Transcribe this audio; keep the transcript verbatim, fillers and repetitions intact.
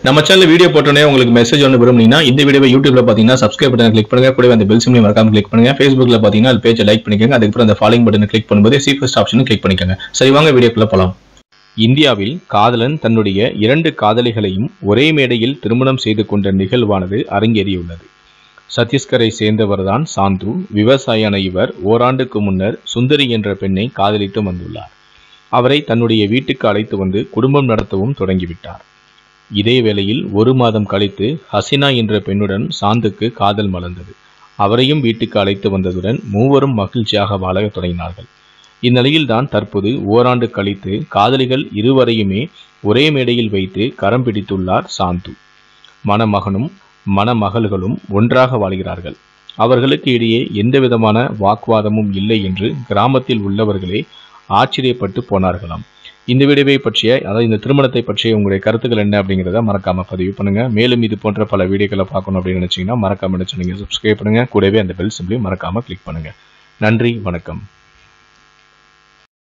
நம்ம channel video போட்டோனே உங்களுக்கு message ஒன்று விரும்புனீங்கன்னா இந்த வீடியோவை யூடியூப்ல பாத்தீங்கன்னா சப்ஸ்கிரைப் பட்டனை கிளிக் பண்ணுங்க, கூடவே அந்த பெல் சிம்பலையும் மறக்காம கிளிக் பண்ணுங்க. Facebookல பாத்தீங்கன்னா அது பேஜை லைக் பண்ணிக்கோங்க, அதுக்கப்புறம் அந்த ஃபாலோயிங் பட்டனை கிளிக் பண்ணும்போது சி ஃபர்ஸ்ட் ஆப்ஷனும் கிளிக் பண்ணிக்கோங்க. சரி வாங்க வீடியோக்குள்ள போலாம். இந்தியாவில் காதலன் தன்னுடைய இரண்டு காதலிகளையும் ஒரே மேடையில் திருமணம் செய்து கொண்ட நிகழ்வானது அரங்கேறியுள்ளது. சத்தீஸ்கரை சேர்ந்தவர்தான் சாந்து. விவசாயான இவர் ஓராண்டுக்கு முன்னர் சுந்தரி என்ற பெண்ணை காதலித்து வந்துள்ளார். அவரை தன்னுடைய வீட்டுக்கு அழைத்து வந்து குடும்பம் நடத்தவும் தொடங்கிவிட்டார். இதே வேளையில் ஒரு மாதம் கழித்து ஹசினா என்ற பெண்ணுடன் சாந்துக்கு காதல் மலர்ந்தது. அவரையும் வீட்டுக்கு அழைத்து வந்ததுடன் மூவரும் மகிழ்ச்சியாக வாழ தொடங்கினார்கள். இந்நிலையில்தான் தற்போது ஓராண்டு கழித்து காதலிகள் இருவரையுமே ஒரே மேடையில் வைத்து கரம் பிடித்துள்ளார் சாந்து. மணமகனும் மணமகள்களும் ஒன்றாக வாழ்கிறார்கள். அவர்களுக்கு இடையே எந்தவிதமான வாக்குவாதமும் இல்லை என்று கிராமத்தில் உள்ளவர்களே ஆச்சரியப்பட்டு போனார்களாம். இந்த வீடியோவை பற்றிய அதாவது இந்த திருமணத்தை பற்றிய உங்களுடைய கருத்துக்கள் என்ன அப்படிங்கிறத மறக்காம பதிவு பண்ணுங்க. மேலும் இது போன்ற பல வீடியோக்களை பார்க்கணும் அப்படின்னு நினைச்சீங்கன்னா மறக்காம நினைச்சு நீங்க சப்ஸ்கிரைப் பண்ணுங்க, கூடவே அந்த பெல் சிம்பலையும் மறக்காம கிளிக் பண்ணுங்க. நன்றி, வணக்கம்.